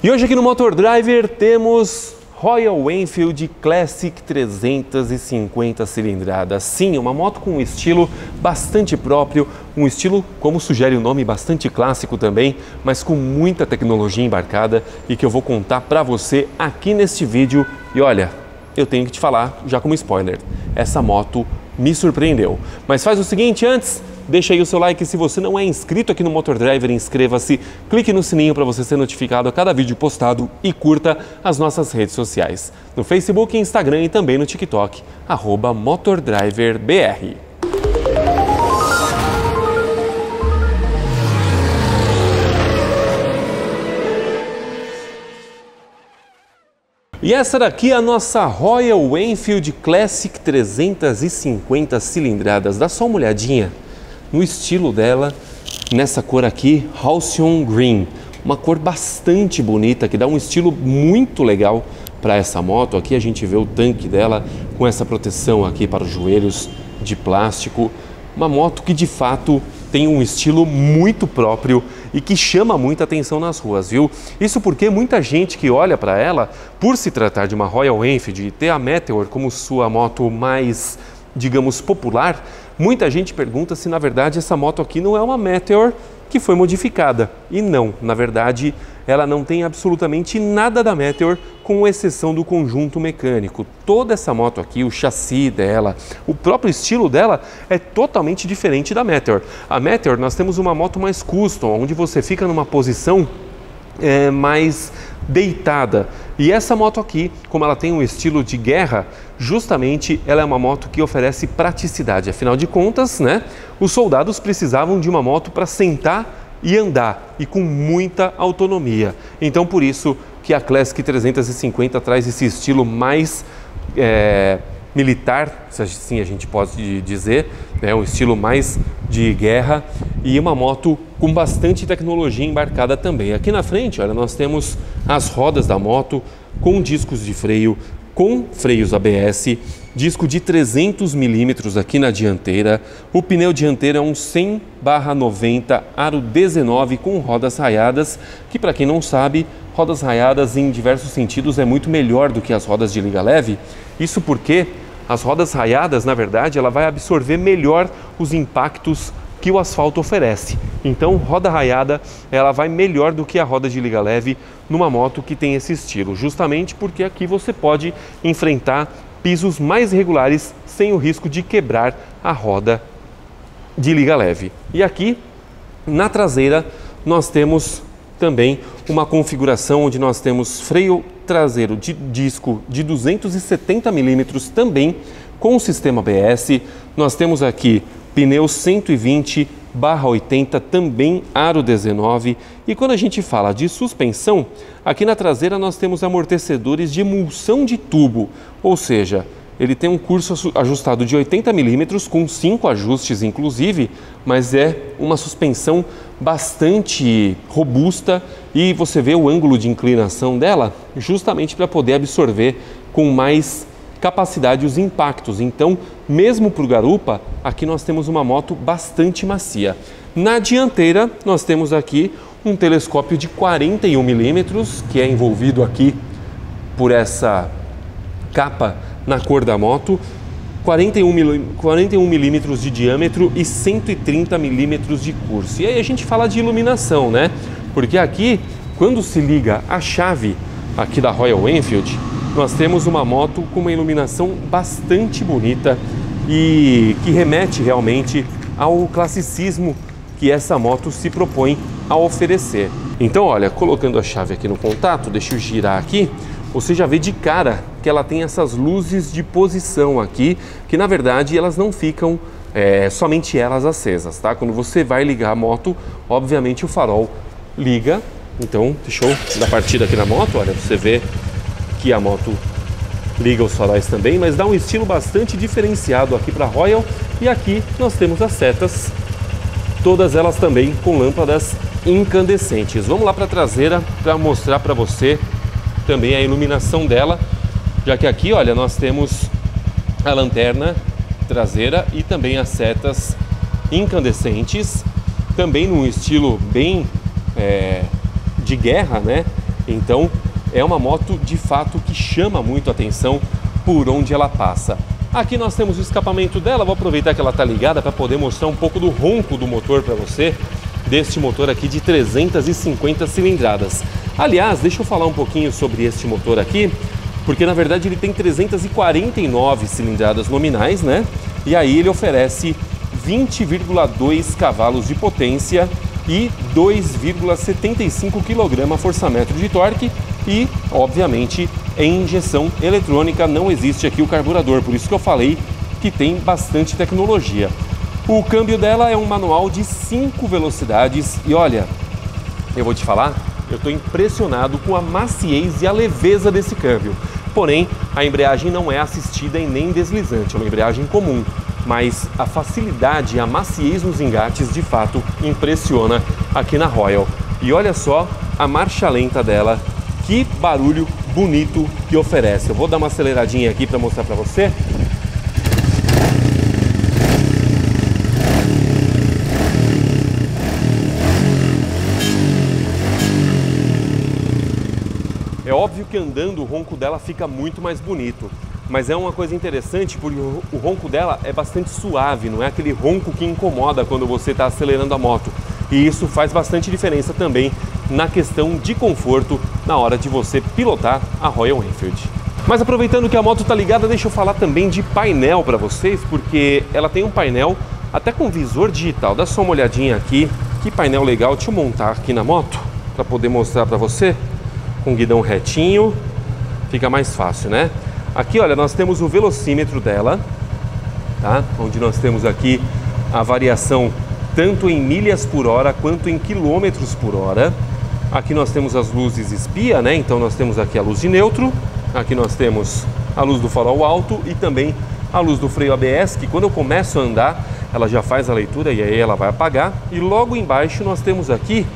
E hoje aqui no Motor Driver temos Royal Enfield Classic 350 cilindradas. Sim, uma moto com um estilo bastante próprio, um estilo, como sugere o nome, bastante clássico também, mas com muita tecnologia embarcada e que eu vou contar para você aqui neste vídeo. E olha, eu tenho que te falar, já como spoiler, essa moto me surpreendeu. Mas faz o seguinte antes, deixa aí o seu like, se você não é inscrito aqui no Motor Driver, inscreva-se, clique no sininho para você ser notificado a cada vídeo postado e curta as nossas redes sociais, no Facebook, Instagram e também no TikTok, @MotorDriverBR. E essa daqui é a nossa Royal Enfield Classic 350 cilindradas. Dá só uma olhadinha no estilo dela, nessa cor aqui, Halcyon Green. Uma cor bastante bonita, que dá um estilo muito legal para essa moto. Aqui a gente vê o tanque dela com essa proteção aqui para os joelhos de plástico. Uma moto que de fato tem um estilo muito próprio e que chama muita atenção nas ruas, viu? Isso porque muita gente que olha para ela, por se tratar de uma Royal Enfield e ter a Meteor como sua moto mais, digamos, popular, muita gente pergunta se na verdade essa moto aqui não é uma Meteor que foi modificada. E não, na verdade ela não tem absolutamente nada da Meteor, com exceção do conjunto mecânico. Toda essa moto aqui, o chassi dela, o próprio estilo dela é totalmente diferente da Meteor. A Meteor, nós temos uma moto mais custom, onde você fica numa posição mais deitada. E essa moto aqui, como ela tem um estilo de guerra, justamente ela é uma moto que oferece praticidade. Afinal de contas, né, os soldados precisavam de uma moto para sentar e andar, e com muita autonomia. Então por isso que a Classic 350 traz esse estilo mais militar, se assim a gente pode dizer, né, um estilo mais de guerra, e uma moto com bastante tecnologia embarcada também. Aqui na frente, olha, nós temos as rodas da moto com discos de freio, com freios ABS, disco de 300 milímetros aqui na dianteira. O pneu dianteiro é um 100/90 aro 19 com rodas raiadas, que para quem não sabe, rodas raiadas em diversos sentidos é muito melhor do que as rodas de liga leve. Isso porque as rodas raiadas, na verdade, ela vai absorver melhor os impactos que o asfalto oferece. Então, roda raiada, ela vai melhor do que a roda de liga leve numa moto que tem esse estilo, justamente porque aqui você pode enfrentar pisos mais regulares sem o risco de quebrar a roda de liga leve. E aqui, na traseira, nós temos também uma configuração onde nós temos freio traseiro de disco de 270 milímetros também com o sistema ABS. Nós temos aqui pneu 120/80, também aro 19. E quando a gente fala de suspensão, aqui na traseira nós temos amortecedores de emulsão de tubo, ou seja, ele tem um curso ajustado de 80 milímetros, com 5 ajustes inclusive, mas é uma suspensão bastante robusta e você vê o ângulo de inclinação dela justamente para poder absorver com mais capacidade os impactos. Então, mesmo para o garupa, aqui nós temos uma moto bastante macia. Na dianteira, nós temos aqui um telescópio de 41 milímetros, que é envolvido aqui por essa capa na cor da moto, 41 milímetros de diâmetro e 130 milímetros de curso. E aí a gente fala de iluminação, né? Porque aqui, quando se liga a chave aqui da Royal Enfield, nós temos uma moto com uma iluminação bastante bonita e que remete realmente ao classicismo que essa moto se propõe a oferecer. Então, olha, colocando a chave aqui no contato, deixa eu girar aqui, você já vê de cara que ela tem essas luzes de posição aqui, que na verdade elas não ficam somente elas acesas, tá? Quando você vai ligar a moto, obviamente o farol liga. Então, deixa eu dar partida aqui na moto, olha, você vê que a moto liga os faróis também, mas dá um estilo bastante diferenciado aqui para a Royal. E aqui nós temos as setas, todas elas também com lâmpadas incandescentes. Vamos lá para a traseira para mostrar para você também a iluminação dela, já que aqui, olha, nós temos a lanterna traseira e também as setas incandescentes, também num estilo bem de guerra, né? Então é uma moto de fato que chama muito a atenção por onde ela passa. Aqui nós temos o escapamento dela, vou aproveitar que ela está ligada para poder mostrar um pouco do ronco do motor para você, deste motor aqui de 350 cilindradas. Aliás, deixa eu falar um pouquinho sobre este motor aqui, porque na verdade ele tem 349 cilindradas nominais, né? E aí ele oferece 20,2 cavalos de potência e 2,75 kgfm de torque e, obviamente, em injeção eletrônica, não existe aqui o carburador, por isso que eu falei que tem bastante tecnologia. O câmbio dela é um manual de 5 velocidades e olha, eu vou te falar, eu estou impressionado com a maciez e a leveza desse câmbio. Porém, a embreagem não é assistida e nem deslizante, é uma embreagem comum. Mas a facilidade e a maciez nos engates de fato impressiona aqui na Royal. E olha só a marcha lenta dela, que barulho bonito que oferece. Eu vou dar uma aceleradinha aqui para mostrar para você. É óbvio que andando o ronco dela fica muito mais bonito, mas é uma coisa interessante porque o ronco dela é bastante suave, não é aquele ronco que incomoda quando você está acelerando a moto. E isso faz bastante diferença também na questão de conforto na hora de você pilotar a Royal Enfield. Mas aproveitando que a moto está ligada, deixa eu falar também de painel para vocês, porque ela tem um painel até com visor digital. Dá só uma olhadinha aqui, que painel legal. Deixa eu montar aqui na moto para poder mostrar para você. Com guidão retinho, fica mais fácil, né? Aqui, olha, nós temos o velocímetro dela, tá? Onde nós temos aqui a variação tanto em milhas por hora quanto em quilômetros por hora. Aqui nós temos as luzes espia, né? Então nós temos aqui a luz de neutro, aqui nós temos a luz do farol alto e também a luz do freio ABS, que quando eu começo a andar, ela já faz a leitura e aí ela vai apagar. E logo embaixo nós temos aqui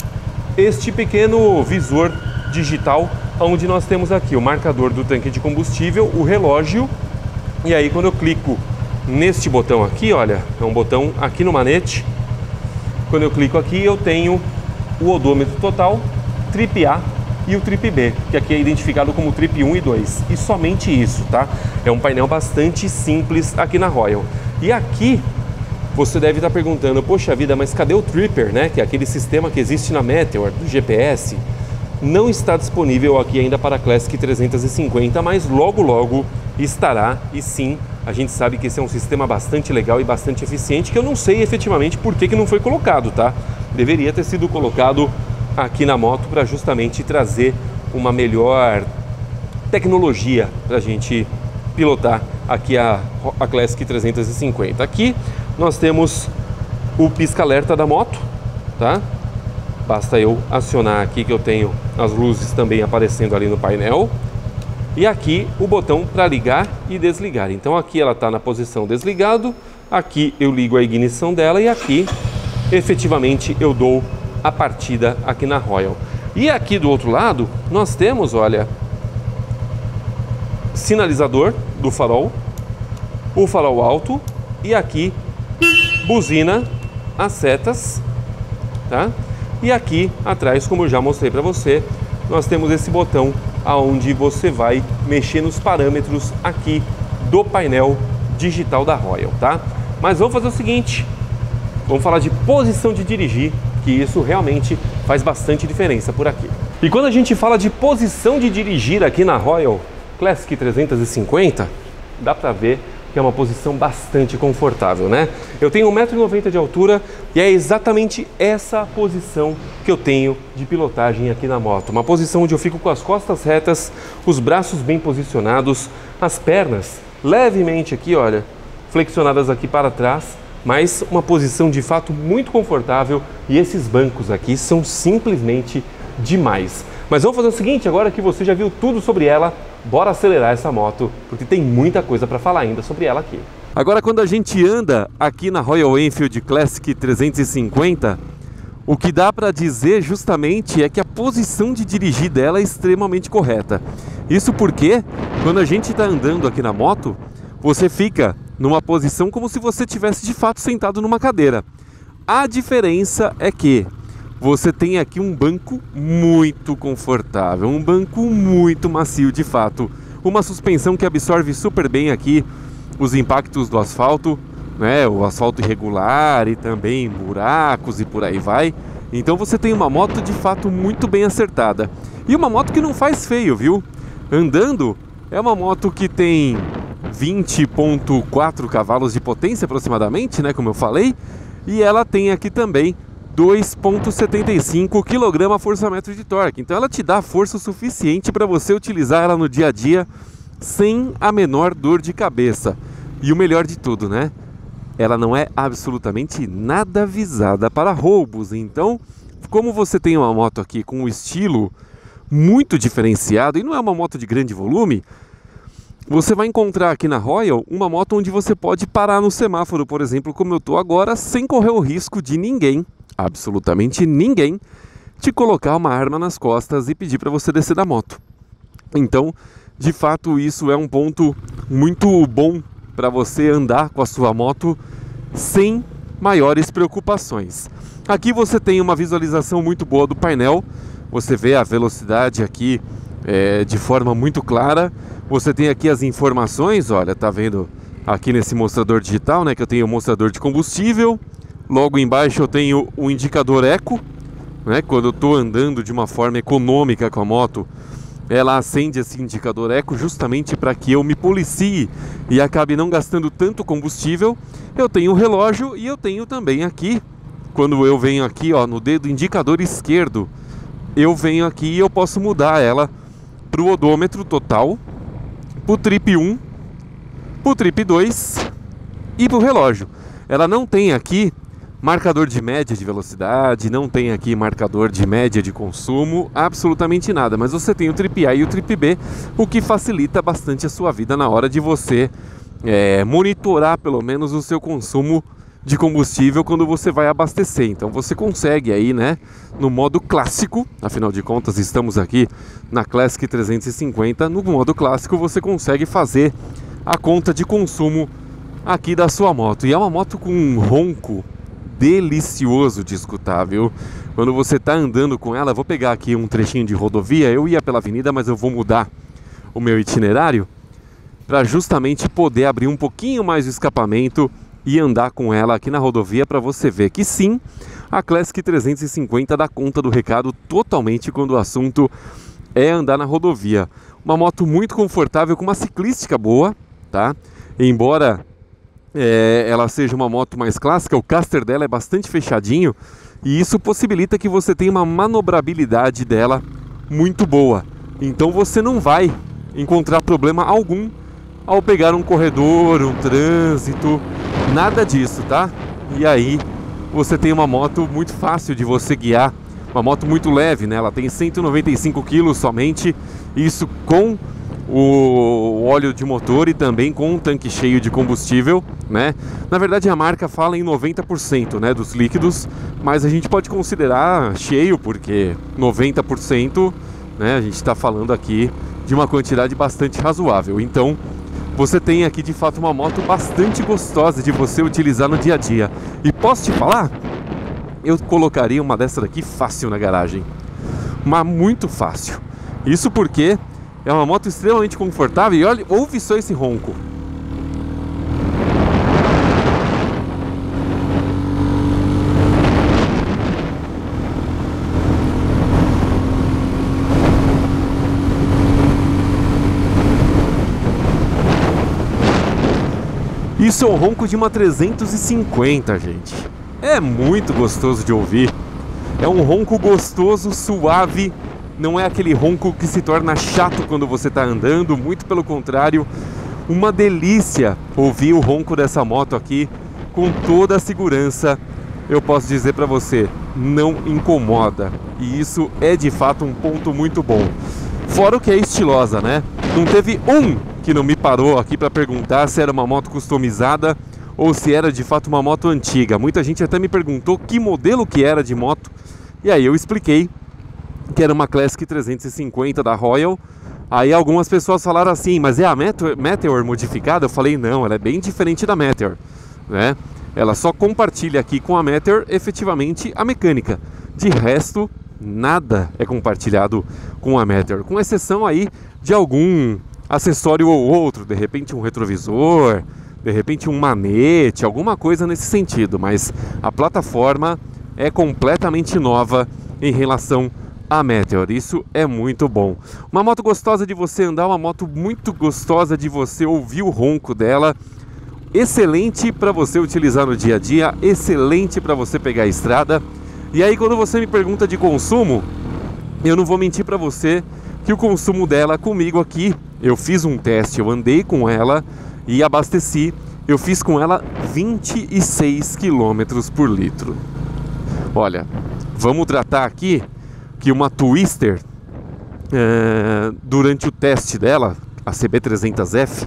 este pequeno visor digital, onde nós temos aqui o marcador do tanque de combustível, o relógio, e aí quando eu clico neste botão aqui, olha, é um botão aqui no manete, quando eu clico aqui eu tenho o odômetro total, trip A e o trip B, que aqui é identificado como trip 1 e 2, e somente isso, tá? É um painel bastante simples aqui na Royal. E aqui você deve estar perguntando, poxa vida, mas cadê o Tripper, né? Que é aquele sistema que existe na Meteor, do GPS. Não está disponível aqui ainda para a Classic 350, mas logo logo estará. E sim, a gente sabe que esse é um sistema bastante legal e bastante eficiente, que eu não sei efetivamente por que não foi colocado, tá? Deveria ter sido colocado aqui na moto para justamente trazer uma melhor tecnologia para a gente pilotar aqui a Classic 350. Aqui nós temos o pisca-alerta da moto, tá? Basta eu acionar aqui que eu tenho as luzes também aparecendo ali no painel. E aqui o botão para ligar e desligar. Então aqui ela está na posição desligado, aqui eu ligo a ignição dela e aqui efetivamente eu dou a partida aqui na Royal. E aqui do outro lado nós temos, olha, sinalizador do farol, o farol alto e aqui buzina, as setas, tá? E aqui atrás, como eu já mostrei para você, nós temos esse botão aonde você vai mexer nos parâmetros aqui do painel digital da Royal, tá? Mas vamos fazer o seguinte, vamos falar de posição de dirigir, que isso realmente faz bastante diferença por aqui. E quando a gente fala de posição de dirigir aqui na Royal Classic 350, dá para ver que é uma posição bastante confortável, né? Eu tenho 1,90 m de altura e é exatamente essa posição que eu tenho de pilotagem aqui na moto. Uma posição onde eu fico com as costas retas, os braços bem posicionados, as pernas levemente aqui, olha, flexionadas aqui para trás, mas uma posição de fato muito confortável e esses bancos aqui são simplesmente demais. Mas vamos fazer o seguinte, agora que você já viu tudo sobre ela, bora acelerar essa moto, porque tem muita coisa para falar ainda sobre ela aqui. Agora, quando a gente anda aqui na Royal Enfield Classic 350, o que dá para dizer justamente é que a posição de dirigir dela é extremamente correta. Isso porque, quando a gente está andando aqui na moto, você fica numa posição como se você estivesse de fato sentado numa cadeira. A diferença é que, você tem aqui um banco muito confortável, um banco muito macio de fato, uma suspensão que absorve super bem aqui os impactos do asfalto, né, o asfalto irregular e também buracos e por aí vai. Então você tem uma moto de fato muito bem acertada e uma moto que não faz feio, viu? Andando é uma moto que tem 20,4 cavalos de potência aproximadamente, né, como eu falei, e ela tem aqui também 2,75 kgfm de torque. Então ela te dá força suficiente para você utilizar ela no dia a dia sem a menor dor de cabeça. E o melhor de tudo, né? Ela não é absolutamente nada visada para roubos. Então, como você tem uma moto aqui com um estilo muito diferenciado e não é uma moto de grande volume, você vai encontrar aqui na Royal uma moto onde você pode parar no semáforo, por exemplo, como eu estou agora, sem correr o risco de ninguém, absolutamente ninguém, te colocar uma arma nas costas e pedir para você descer da moto. Então, de fato, isso é um ponto muito bom para você andar com a sua moto sem maiores preocupações. Aqui você tem uma visualização muito boa do painel, você vê a velocidade aqui de forma muito clara. Você tem aqui as informações, olha, tá vendo aqui nesse mostrador digital, né, que eu tenho o mostrador de combustível. Logo embaixo eu tenho o indicador eco, né, quando eu estou andando de uma forma econômica com a moto, ela acende esse indicador eco justamente para que eu me policie e acabe não gastando tanto combustível. Eu tenho o relógio e eu tenho também aqui, quando eu venho aqui, ó, no dedo indicador esquerdo, eu venho aqui e eu posso mudar ela para o odômetro total, para o trip 1, para o trip 2 e para o relógio. Ela não tem aqui marcador de média de velocidade, não tem aqui marcador de média de consumo, absolutamente nada. Mas você tem o trip A e o trip B, o que facilita bastante a sua vida na hora de você monitorar pelo menos o seu consumo de combustível quando você vai abastecer. Então você consegue aí, né, no modo clássico, afinal de contas estamos aqui na Classic 350, no modo clássico você consegue fazer a conta de consumo aqui da sua moto. E é uma moto com um ronco delicioso de escutar, viu? Quando você está andando com ela, vou pegar aqui um trechinho de rodovia, eu ia pela avenida, mas eu vou mudar o meu itinerário para justamente poder abrir um pouquinho mais o escapamento e andar com ela aqui na rodovia para você ver que sim, a Classic 350 dá conta do recado totalmente quando o assunto é andar na rodovia. Uma moto muito confortável, com uma ciclística boa, tá? Embora ela seja uma moto mais clássica, o caster dela é bastante fechadinho e isso possibilita que você tenha uma manobrabilidade dela muito boa. Então você não vai encontrar problema algum ao pegar um corredor, um trânsito, nada disso, tá? E aí você tem uma moto muito fácil de você guiar, uma moto muito leve, né? Ela tem 195 kg somente, isso com o óleo de motor e também com um tanque cheio de combustível, né? Na verdade a marca fala em 90%, né, dos líquidos, mas a gente pode considerar cheio porque 90%, né, a gente está falando aqui de uma quantidade bastante razoável. Então você tem aqui de fato uma moto bastante gostosa de você utilizar no dia a dia. E posso te falar, eu colocaria uma dessa daqui fácil na garagem, mas muito fácil. Isso porque é uma moto extremamente confortável e olha, ouve só esse ronco. Isso é o ronco de uma 350, gente. É muito gostoso de ouvir. É um ronco gostoso, suave. Não é aquele ronco que se torna chato quando você está andando. Muito pelo contrário. Uma delícia ouvir o ronco dessa moto aqui. Com toda a segurança, eu posso dizer para você, não incomoda. E isso é de fato um ponto muito bom. Fora o que é estilosa, né? Não teve que não me parou aqui para perguntar se era uma moto customizada ou se era de fato uma moto antiga. Muita gente até me perguntou que modelo que era de moto, e aí eu expliquei que era uma Classic 350 da Royal. Aí algumas pessoas falaram assim, mas é a Meteor modificada? Eu falei, não, ela é bem diferente da Meteor, né? Ela só compartilha aqui com a Meteor efetivamente a mecânica. De resto, nada é compartilhado com a Meteor, com exceção aí de algum acessório ou outro, de repente um retrovisor, de repente um manete, alguma coisa nesse sentido, mas a plataforma é completamente nova em relação à Meteor. Isso é muito bom. Uma moto gostosa de você andar, uma moto muito gostosa de você ouvir o ronco dela, excelente para você utilizar no dia a dia, excelente para você pegar a estrada. E aí quando você me pergunta de consumo, eu não vou mentir para você que o consumo dela comigo aqui, eu fiz um teste, eu andei com ela e abasteci, eu fiz com ela 26 km por litro. Olha, vamos tratar aqui que uma Twister, durante o teste dela, a CB300F,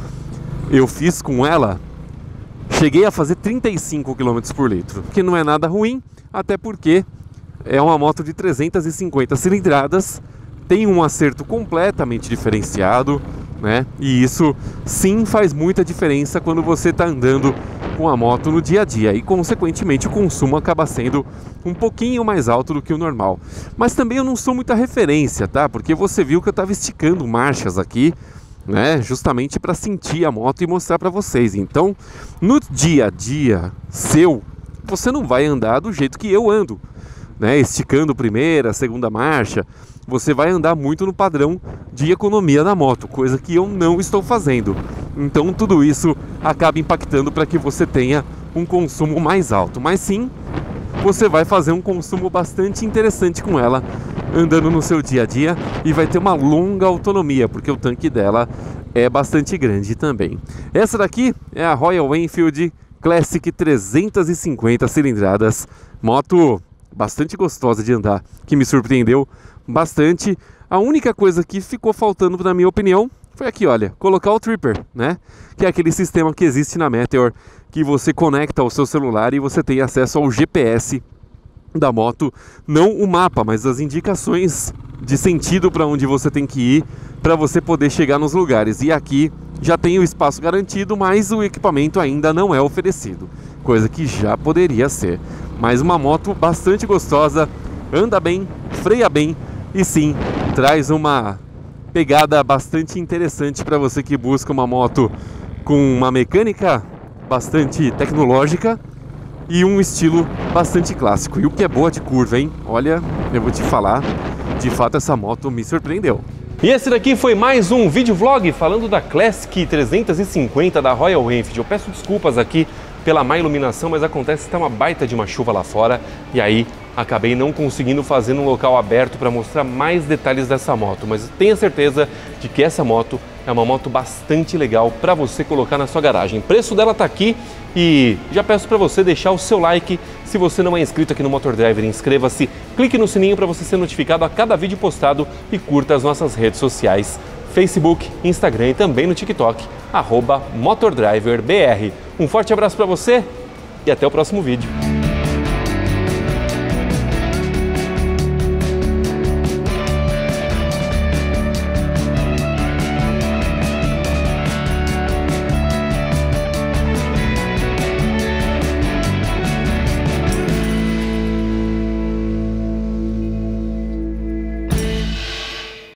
eu fiz com ela, cheguei a fazer 35 km por litro, que não é nada ruim, até porque é uma moto de 350 cilindradas, tem um acerto completamente diferenciado, né? E isso sim faz muita diferença quando você está andando com a moto no dia a dia e consequentemente o consumo acaba sendo um pouquinho mais alto do que o normal. Mas também eu não sou muita referência, tá? Porque você viu que eu estava esticando marchas aqui, né? Justamente para sentir a moto e mostrar para vocês. Então, no dia a dia seu, você não vai andar do jeito que eu ando, né? Esticando primeira, segunda marcha. Você vai andar muito no padrão de economia da moto, coisa que eu não estou fazendo. Então tudo isso acaba impactando para que você tenha um consumo mais alto. Mas sim, você vai fazer um consumo bastante interessante com ela, andando no seu dia a dia, e vai ter uma longa autonomia, porque o tanque dela é bastante grande também. Essa daqui é a Royal Enfield Classic 350 cilindradas, moto bastante gostosa de andar, que me surpreendeu bastante. A única coisa que ficou faltando, na minha opinião, foi aqui, olha, colocar o Tripper, né? Que é aquele sistema que existe na Meteor, que você conecta ao seu celular e você tem acesso ao GPS da moto, não o mapa, mas as indicações de sentido para onde você tem que ir, para você poder chegar nos lugares. E aqui já tem o espaço garantido, mas o equipamento ainda não é oferecido, coisa que já poderia ser. Mas uma moto bastante gostosa, anda bem, freia bem e sim, traz uma pegada bastante interessante para você que busca uma moto com uma mecânica bastante tecnológica e um estilo bastante clássico. E o que é boa de curva, hein? Olha, eu vou te falar, de fato essa moto me surpreendeu. E esse daqui foi mais um vídeo vlog falando da Classic 350 da Royal Enfield. Eu peço desculpas aqui pela má iluminação, mas acontece que está uma baita de uma chuva lá fora e aí acabei não conseguindo fazer num local aberto para mostrar mais detalhes dessa moto, mas tenha certeza de que essa moto é uma moto bastante legal para você colocar na sua garagem. O preço dela está aqui e já peço para você deixar o seu like. Se você não é inscrito aqui no Motor Driver, inscreva-se, clique no sininho para você ser notificado a cada vídeo postado e curta as nossas redes sociais, Facebook, Instagram e também no TikTok, @MotorDriverBR. Um forte abraço para você e até o próximo vídeo.